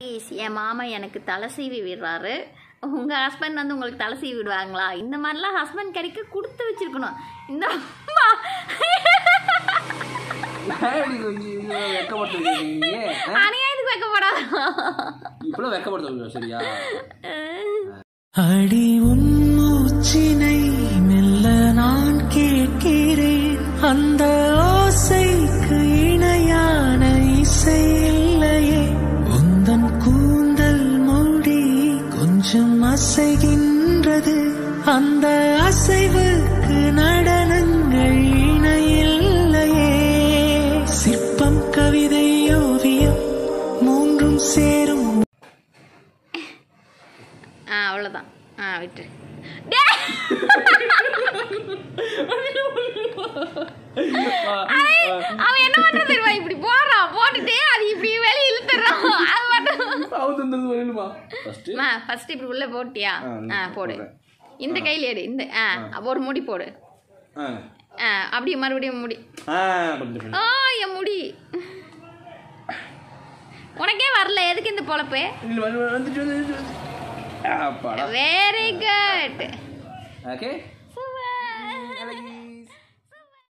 என் மாமா எனக்கு தலை சீவி விடுறாரு. உங்கள் ஹஸ்பண்ட் வந்து உங்களுக்கு தலை சீவி விடுவாங்களா? இந்த மாதிரிலாம் ஹஸ்பண்ட் கிடைக்க கொடுத்து வச்சிருக்கணும். இந்த அநியாயத்துக்கு வைக்கப்படாத சரியா? அடி உன் மூச்சினை மெல்ல நான் கேட்கிறேன். அந்த ஓசைக்கு இணையான இசை இல்லையே. உந்தன் கூந்தல் மூடி கொஞ்சம் அசைகின்றது. அந்த அசைவுக்கு நடனங்கள் இணையில்லையே. சிற்பம் கவிதை ஓவியம் மூன்றும் சேரும். அவ்வளோதான். விட்டு அவன் என்ன பண்றது தெரியுமா? இப்படி போடுறான், போட்டுட்டு அது இப்படி வெளியே இழுத்துறான். ஃபர்ஸ்ட் இப்படி உள்ள போட்டியா? போடு. இந்த கையில எடு. இந்த ஒரு முடி போடு. அப்படியே மறுபடியும் முடி. என் முடி உனக்கே வரல. எதுக்கு இந்த பொழப்பு? Very good. Okay.